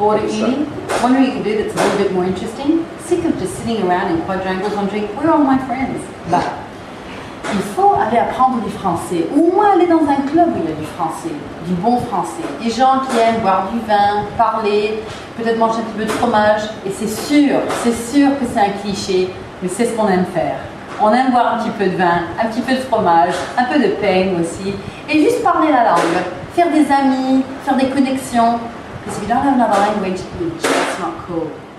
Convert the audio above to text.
border eating. One way you can do that's a little bit more interesting, sick of just sitting around in quadrangles wondering, where are my friends? Bah, il faut aller apprendre du français, ou au moins aller dans un club où il y a du français, du bon français. Des gens qui aiment boire du vin, parler, peut-être manger un petit peu de fromage. Et c'est sûr que c'est un cliché, mais c'est ce qu'on aime faire. On aime boire un petit peu de vin, un petit peu de fromage, un peu de pain aussi, et juste parler la langue, faire des amis, faire des connexions. Because if you don't have another language, you're just not cool.